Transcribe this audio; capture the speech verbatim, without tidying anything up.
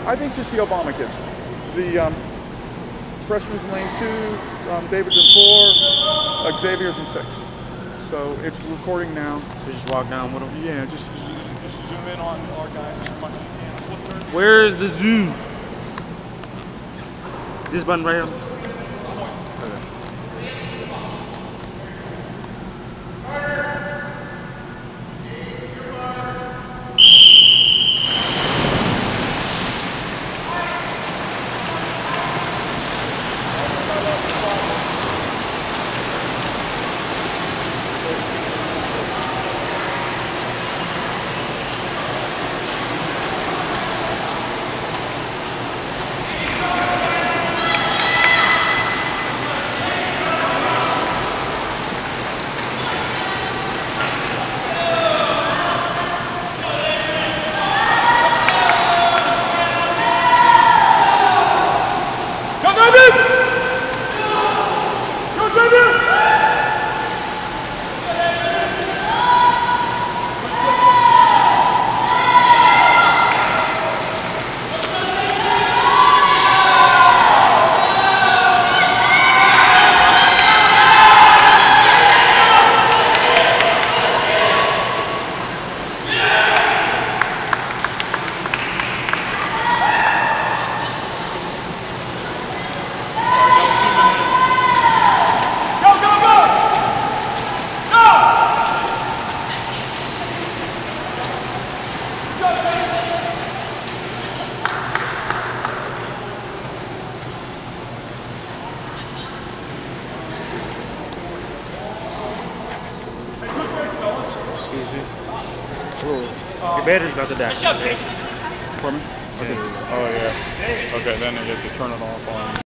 I think just the Obama kids. The um, freshman's in lane two, um, David's in four, uh, Xavier's in six. So it's recording now. So just walk down with them? Yeah, just, just zoom in on our guy. Where is the zoom? This button right here? Okay. Excuse you. Your battery's about to die. Nice job, Kingston. For me? Okay. Yeah. Oh, yeah. Okay, then I get to turn it off on.